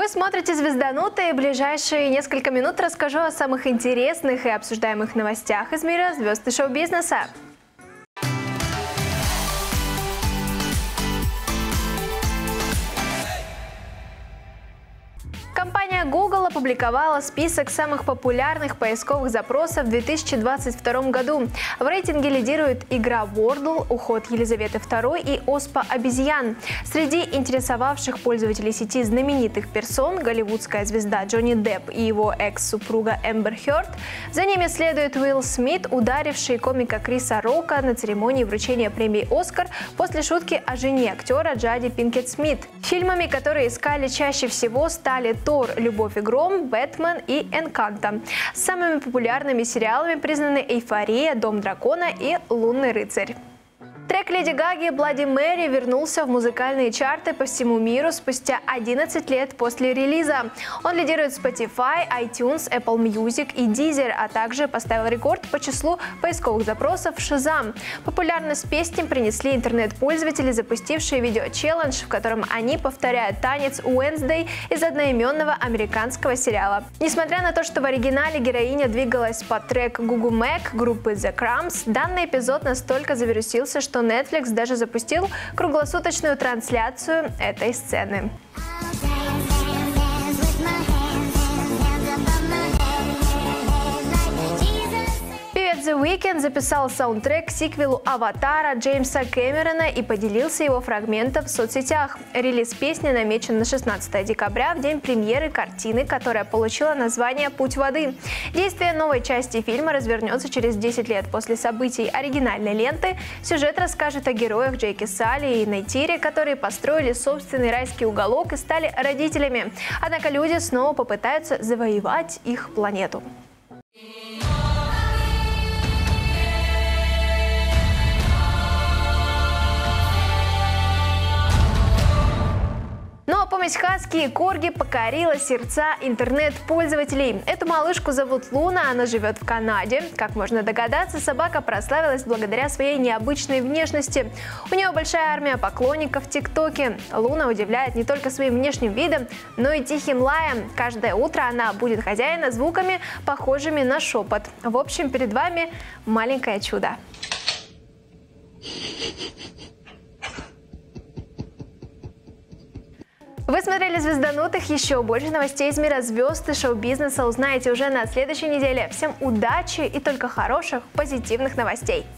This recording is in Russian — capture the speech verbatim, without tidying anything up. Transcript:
Вы смотрите «Звезданутые». В ближайшие несколько минут расскажу о самых интересных и обсуждаемых новостях из мира звезд и шоу-бизнеса. Компания Google опубликовала список самых популярных поисковых запросов в две тысячи двадцать втором году. В рейтинге лидируют игра Wordle, уход Елизаветы второй и оспа обезьян. Среди интересовавших пользователей сети знаменитых персон голливудская звезда Джонни Депп и его экс-супруга Эмбер Хёрд. За ними следует Уилл Смит, ударивший комика Криса Рока на церемонии вручения премии «Оскар» после шутки о жене актера Джади Пинкет Смит. Фильмами, которые искали чаще всего, стали «Тор. Любовь и гром», «Бэтмен» и «Энканто». Самыми популярными сериалами признаны «Эйфория», «Дом дракона» и «Лунный рыцарь». Трек Леди Гаги «Bloody Mary» вернулся в музыкальные чарты по всему миру спустя одиннадцать лет после релиза. Он лидирует в Spotify, iTunes, Apple Music и Deezer, а также поставил рекорд по числу поисковых запросов в Shazam. Популярность песни принесли интернет-пользователи, запустившие видео-челлендж, в котором они повторяют танец Уэнсдей из одноименного американского сериала. Несмотря на то, что в оригинале героиня двигалась под трек Гугу Мэк группы The Cramps, данный эпизод настолько завирусился, что Netflix даже запустил круглосуточную трансляцию этой сцены. The Weeknd записал саундтрек к сиквелу «Аватара» Джеймса Кэмерона и поделился его фрагментом в соцсетях. Релиз песни намечен на шестнадцатое декабря, в день премьеры картины, которая получила название «Путь воды». Действие новой части фильма развернется через десять лет после событий оригинальной ленты. Сюжет расскажет о героях Джейке Салли и Нейтире, которые построили собственный райский уголок и стали родителями. Однако люди снова попытаются завоевать их планету. Ну а помесь хаски и корги покорила сердца интернет-пользователей. Эту малышку зовут Луна, она живет в Канаде. Как можно догадаться, собака прославилась благодаря своей необычной внешности. У нее большая армия поклонников в ТикТоке. Луна удивляет не только своим внешним видом, но и тихим лаем. Каждое утро она будет хозяина звуками, похожими на шепот. В общем, перед вами маленькое чудо. Вы смотрели «Звезданутых». Еще больше новостей из мира звезд и шоу-бизнеса узнаете уже на следующей неделе. Всем удачи и только хороших, позитивных новостей.